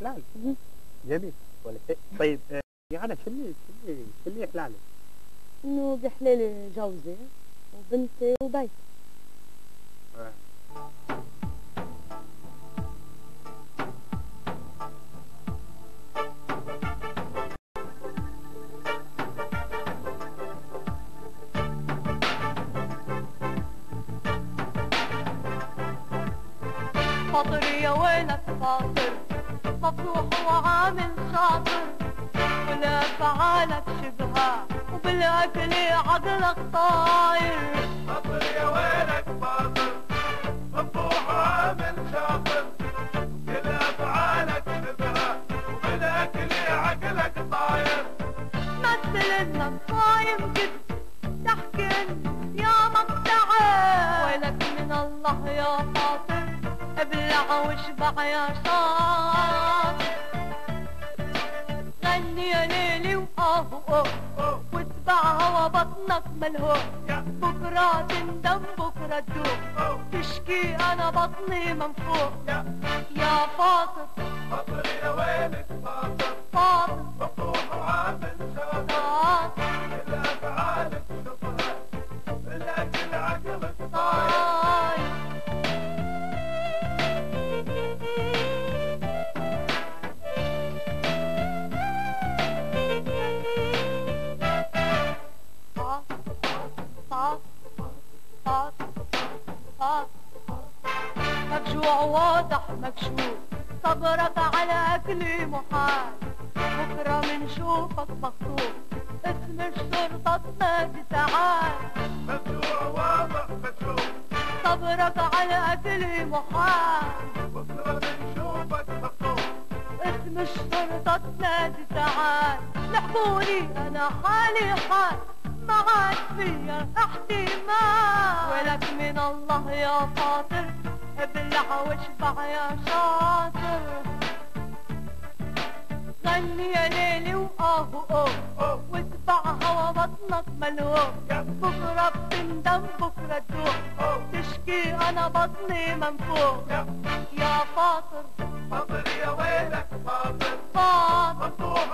حلال. جميل ولا شيء. طيب يا أنا شو اللي حلالك؟ إنه بحلالي جوزي وبنتي وبيتي. فاطر يا ويلك فاطر مفضوح وعامل شاطر ولا فعالك شبهة وبالأكل عقلك طاير. فاطر يا ويلك فاطر مفضوح وعامل شاطر ولا فعالك شبهة وبالأكل عقلك طاير. مثل انك صايم قد تحكي يا مقطعي ويلك من الله يا فاطر ابلع واشبع يا شاطر. غني يا ليلي وآه واتبع هوا بطنك ملهوف بكرة تندم بكرة تدوب تشكي أنا بطني منفوخ يا فاطر. فاطر يا ويلك فاطر فاطر مفضوح وعامل شاطر إلا فعالك شبهة بالأكل عقلك طاير. مفجوع واضح مكشوف صبرك على أكل محال بكرة منشوفك مخطوف اسم الشرطة تنادي تعال. مفجوع واضح مكشوف صبرك على أكل محال بكرة بنشوفك مخطوف اسم الشرطة تنادي تعال. لحقوني أنا حالي حال ما عاد فيا احتمال ولك من الله يا فاطر ابلع واشبع يا شاطر. غني يا ليلي وآه واتبع هوا بطنك ملهوف بكرة بتندم بكرة تدوب تشكي أنا بطني منفوخ يا فاطر. فاطر يا ويلك فاطر فاطر مفضوح